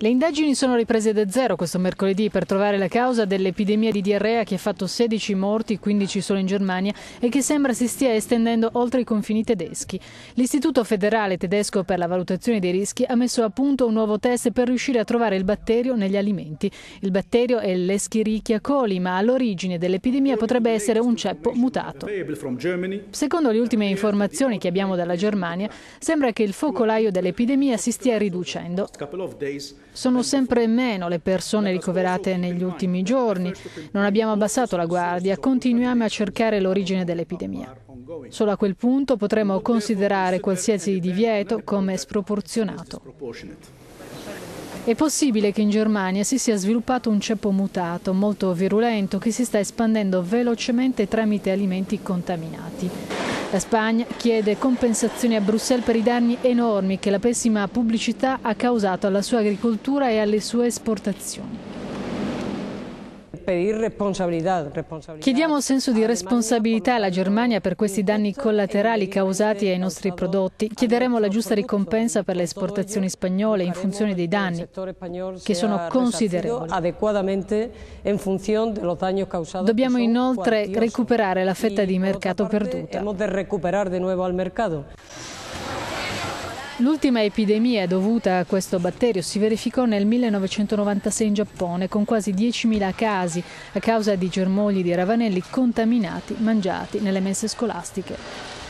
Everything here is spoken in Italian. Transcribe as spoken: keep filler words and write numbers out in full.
Le indagini sono riprese da zero questo mercoledì per trovare la causa dell'epidemia di diarrea che ha fatto sedici morti, quindici solo in Germania, e che sembra si stia estendendo oltre i confini tedeschi. L'Istituto federale tedesco per la valutazione dei rischi ha messo a punto un nuovo test per riuscire a trovare il batterio negli alimenti. Il batterio è l'Escherichia coli, ma all'origine dell'epidemia potrebbe essere un ceppo mutato. Secondo le ultime informazioni che abbiamo dalla Germania, sembra che il focolaio dell'epidemia si stia riducendo. Sono sempre meno le persone ricoverate negli ultimi giorni. Non abbiamo abbassato la guardia, continuiamo a cercare l'origine dell'epidemia. Solo a quel punto potremo considerare qualsiasi divieto come sproporzionato. È possibile che in Germania si sia sviluppato un ceppo mutato, molto virulento, che si sta espandendo velocemente tramite alimenti contaminati. La Spagna chiede compensazioni a Bruxelles per i danni enormi che la pessima pubblicità ha causato alla sua agricoltura e alle sue esportazioni. Chiediamo senso di responsabilità alla Germania per questi danni collaterali causati ai nostri prodotti. Chiederemo la giusta ricompensa per le esportazioni spagnole in funzione dei danni, che sono considerevoli. Dobbiamo inoltre recuperare la fetta di mercato perduta. L'ultima epidemia dovuta a questo batterio si verificò nel millenovecentonovantasei in Giappone, con quasi diecimila casi a causa di germogli di ravanelli contaminati mangiati nelle mense scolastiche.